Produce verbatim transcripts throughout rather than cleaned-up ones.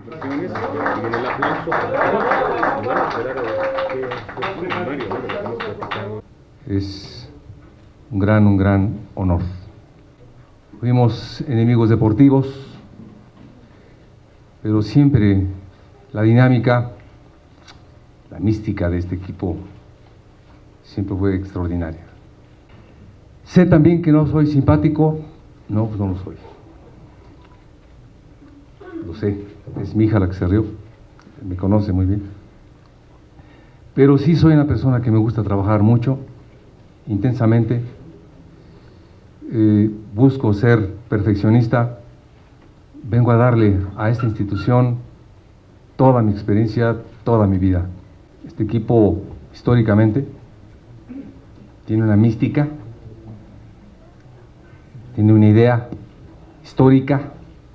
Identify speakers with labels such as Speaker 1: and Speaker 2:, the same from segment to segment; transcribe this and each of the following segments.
Speaker 1: felicitaciones y en el aplauso para bueno, esperar a que fue Mario, ¿no? De lo que hemos platicado.
Speaker 2: Es un gran, un gran honor. Fuimos enemigos deportivos, pero siempre la dinámica, la mística de este equipo siempre fue extraordinaria. Sé también que no soy simpático, no, pues no lo soy. Lo sé, es mi hija la que se rió, me conoce muy bien. Pero sí soy una persona que me gusta trabajar mucho, intensamente. Eh, busco ser perfeccionista. Vengo a darle a esta institución toda mi experiencia, toda mi vida. Este equipo, históricamente, tiene una mística, tiene una idea histórica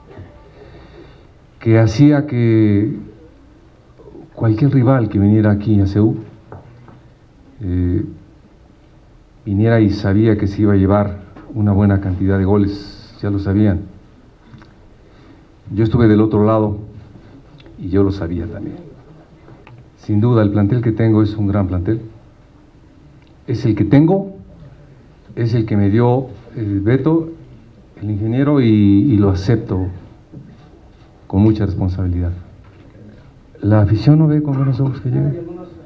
Speaker 2: que hacía que cualquier rival que viniera aquí a C U eh, viniera y sabía que se iba a llevar una buena cantidad de goles, ya lo sabían. Yo estuve del otro lado y yo lo sabía también. Sin duda, el plantel que tengo es un gran plantel. Es el que tengo, es el que me dio el Beto, el ingeniero, y, y lo acepto con mucha responsabilidad. La afición no ve con buenos ojos que llegue.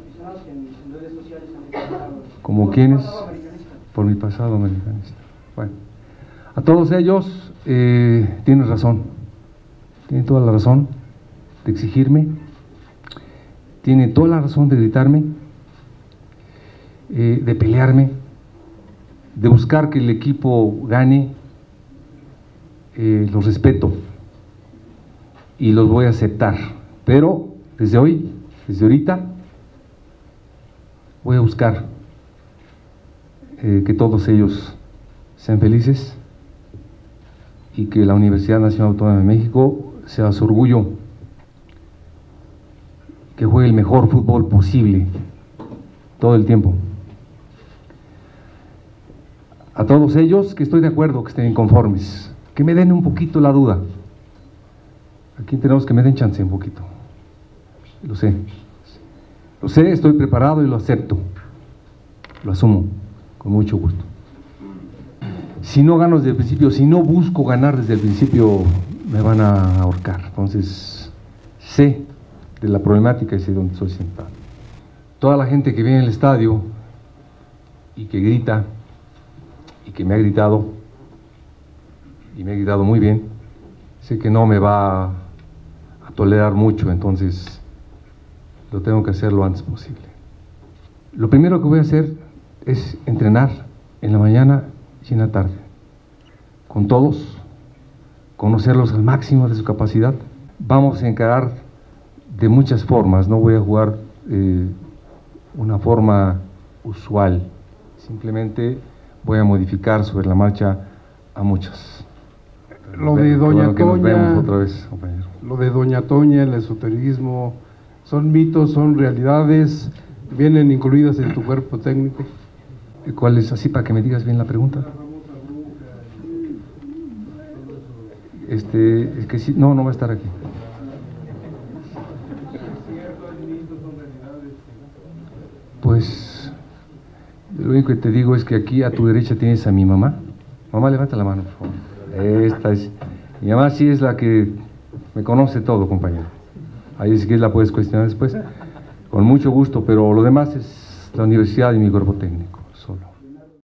Speaker 2: ¿Como quiénes? Por mi pasado americanista. Bueno, a todos ellos eh, tienen razón, tienen toda la razón de exigirme, tienen toda la razón de gritarme, eh, de pelearme, de buscar que el equipo gane. Eh, los respeto y los voy a aceptar, pero desde hoy, desde ahorita, voy a buscar eh, que todos ellos sean felices y que la Universidad Nacional Autónoma de México sea su orgullo, que juegue el mejor fútbol posible todo el tiempo. A todos ellos que estoy de acuerdo que estén inconformes, que me den un poquito la duda. Aquí tenemos que me den chance un poquito. Lo sé. Lo sé, estoy preparado y lo acepto. Lo asumo con mucho gusto. Si no gano desde el principio, si no busco ganar desde el principio, me van a ahorcar. Entonces, sé de la problemática y sé dónde estoy sentado. Toda la gente que viene al estadio y que grita y que me ha gritado, y me ha gritado muy bien, sé que no me va a tolerar mucho, entonces lo tengo que hacer lo antes posible. Lo primero que voy a hacer es entrenar en la mañana y en la tarde, con todos, conocerlos al máximo de su capacidad. Vamos a encarar de muchas formas, no voy a jugar eh, una forma usual, simplemente voy a modificar sobre la marcha a muchas.
Speaker 3: Lo de Doña
Speaker 2: bueno,
Speaker 3: Toña,
Speaker 2: otra vez, compañero.
Speaker 3: Lo de Doña Toña, el esoterismo, son mitos, son realidades, vienen incluidas en tu cuerpo técnico.
Speaker 2: ¿Cuál es? Así para que me digas bien la pregunta. Este, es que sí, no, no va a estar aquí. Pues, lo único que te digo es que aquí a tu derecha tienes a mi mamá. Mamá, levanta la mano, por favor. Esta es, mi mamá sí es la que me conoce todo, compañero. Ahí si quieres la puedes cuestionar después, con mucho gusto, pero lo demás es la universidad y mi cuerpo técnico.